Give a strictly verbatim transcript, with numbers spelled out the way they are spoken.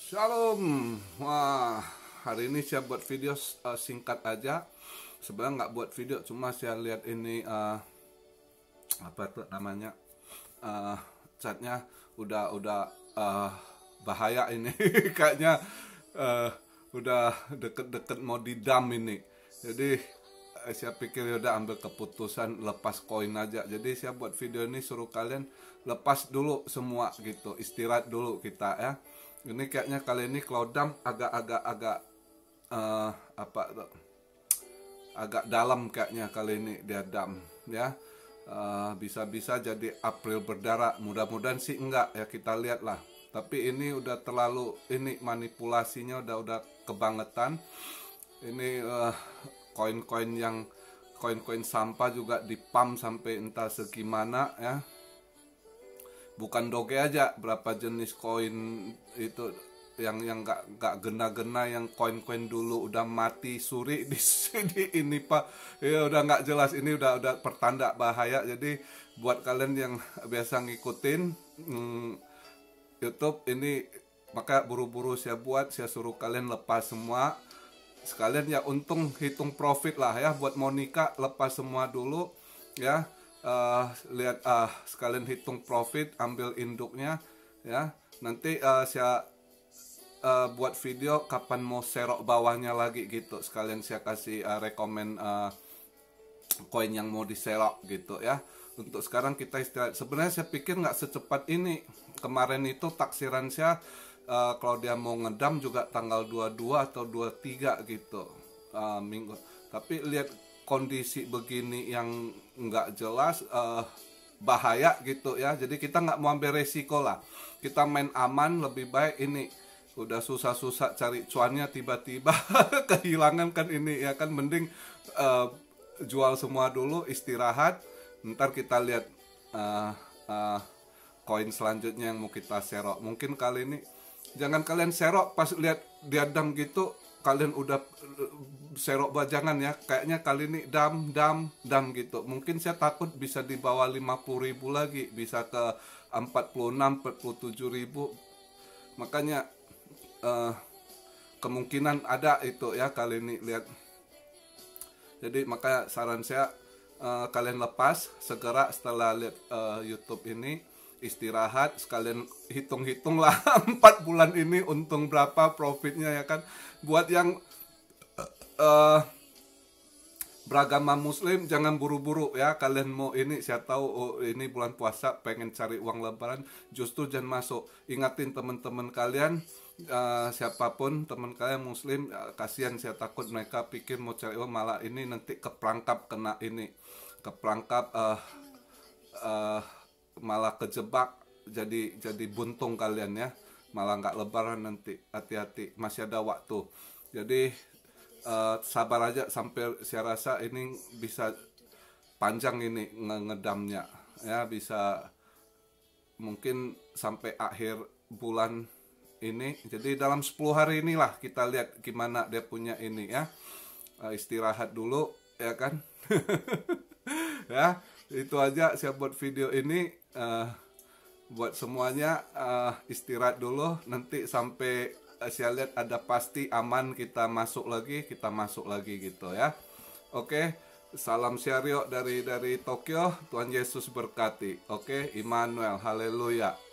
Shalom. Wah, hari ini saya buat video uh, singkat aja. Sebenarnya nggak buat video, cuma saya lihat ini uh, apa tuh namanya uh, catnya udah udah uh, bahaya ini. Kayaknya uh, udah deket-deket mau didam ini. Jadi uh, saya pikir udah ambil keputusan lepas koin aja. Jadi saya buat video ini suruh kalian lepas dulu semua gitu, istirahat dulu kita ya. Ini kayaknya kali ini cloudam agak-agak agak uh, apa tuh, agak dalam kayaknya kali ini dia dam ya. Uh, bisa-bisa jadi April berdarah, mudah-mudahan sih enggak ya, kita lihat lah. Tapi ini udah terlalu, ini manipulasinya udah udah kebangetan. Ini uh, koin-koin yang koin-koin sampah juga dipam sampai entah segimana ya. Bukan doge aja, berapa jenis koin itu yang yang nggak nggak gena-gena, yang koin-koin dulu udah mati suri di sini ini pak ya, udah nggak jelas. Ini udah udah pertanda bahaya. Jadi buat kalian yang biasa ngikutin hmm, YouTube ini, maka buru-buru saya buat, saya suruh kalian lepas semua sekalian ya, untung hitung profit lah ya. Buat mau nikah lepas semua dulu ya. Uh, lihat uh, sekalian hitung profit, ambil induknya ya. Nanti uh, saya uh, buat video kapan mau serok bawahnya lagi gitu, sekalian saya kasih uh, rekomen uh, koin yang mau diserok gitu ya. Untuk sekarang kita istirahat. Sebenarnya saya pikir nggak secepat ini. Kemarin itu taksiran saya uh, kalau dia mau ngedam juga tanggal dua puluh dua atau dua puluh tiga gitu uh, minggu. Tapi lihat kondisi begini yang nggak jelas, uh, bahaya gitu ya. Jadi kita nggak mau ambil resiko lah, kita main aman. Lebih baik ini udah susah-susah cari cuannya, tiba-tiba kehilangan kan ini ya kan. Mending uh, jual semua dulu, istirahat, ntar kita lihat uh, uh, koin selanjutnya yang mau kita serok. Mungkin kali ini jangan kalian serok pas lihat dia dam gitu kalian udah serok bajangan ya. Kayaknya kali ini dam dam dam gitu. Mungkin saya takut bisa di bawah lima puluh ribu lagi, bisa ke empat puluh enam empat puluh tujuh ribu. Makanya uh, kemungkinan ada itu ya kali ini, lihat. Jadi makanya saran saya uh, kalian lepas segera setelah lihat uh, YouTube ini, istirahat, sekalian hitung-hitung lah empat bulan ini untung berapa, profitnya ya kan. Buat yang uh, beragama muslim jangan buru-buru ya. Kalian mau ini, saya tahu oh, ini bulan puasa pengen cari uang lebaran, justru jangan masuk. Ingatin teman-teman kalian, uh, siapapun teman kalian muslim, uh, kasihan, saya takut mereka pikir mau cari uang, malah ini nanti keperangkap, kena ini keperangkap, uh, uh, malah kejebak, jadi jadi buntung kalian ya, malah nggak lebaran nanti. Hati-hati, masih ada waktu. Jadi uh, sabar aja, sampai saya rasa ini bisa panjang ini ngedamnya ya, bisa mungkin sampai akhir bulan ini. Jadi dalam sepuluh hari inilah kita lihat gimana dia punya ini ya. Uh, istirahat dulu ya kan. Ya, itu aja saya buat video ini. Uh, buat semuanya uh, istirahat dulu, nanti sampai uh, saya lihat ada pasti aman, kita masuk lagi, kita masuk lagi gitu ya. Oke, salam Syario dari dari Tokyo. Tuhan Yesus berkati. Oke, Immanuel, haleluya.